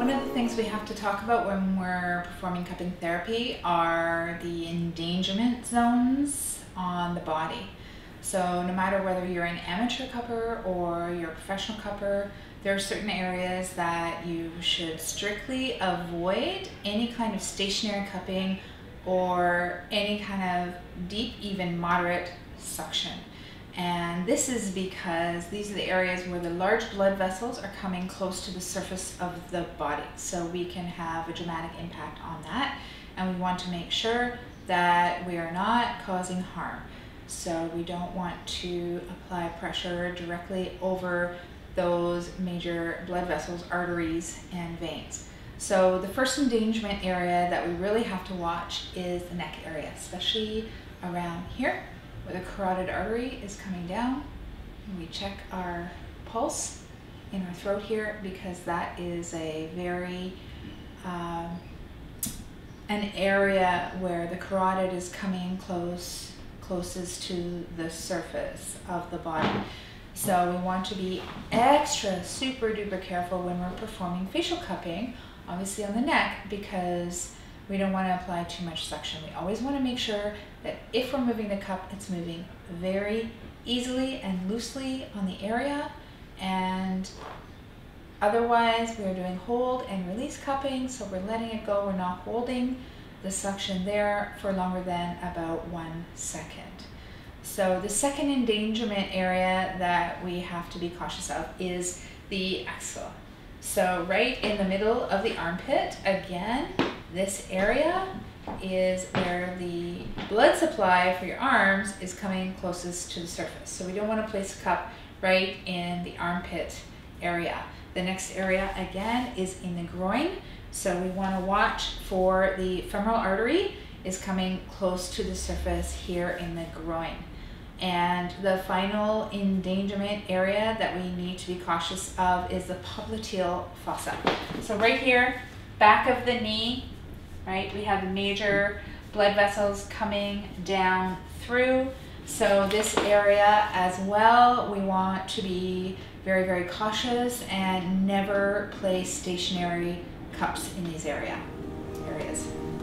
One of the things we have to talk about when we're performing cupping therapy are the endangerment zones on the body. So no matter whether you're an amateur cupper or you're a professional cupper, there are certain areas that you should strictly avoid any kind of stationary cupping or any kind of deep, even moderate suction. And this is because these are the areas where the large blood vessels are coming close to the surface of the body. So we can have a dramatic impact on that. And we want to make sure that we are not causing harm. So we don't want to apply pressure directly over those major blood vessels, arteries, and veins. So the first endangerment area that we really have to watch is the neck area, especially around here, where the carotid artery is coming down. And we check our pulse in our throat here because that is a very an area where the carotid is coming closest to the surface of the body. So we want to be extra super duper careful when we're performing facial cupping, obviously on the neck, because we don't want to apply too much suction. We always want to make sure that if we're moving the cup, it's moving very easily and loosely on the area, and otherwise we're doing hold and release cupping, so we're letting it go, we're not holding the suction there for longer than about 1 second. So the second endangerment area that we have to be cautious of is the axilla. So right in the middle of the armpit, again, this area is where the blood supply for your arms is coming closest to the surface. So we don't want to place a cup right in the armpit area. The next area again is in the groin. So we want to watch for the femoral artery is coming close to the surface here in the groin. And the final endangerment area that we need to be cautious of is the popliteal fossa. So right here, back of the knee, right, we have major blood vessels coming down through. So this area as well, we want to be very, very cautious and never place stationary cups in these areas.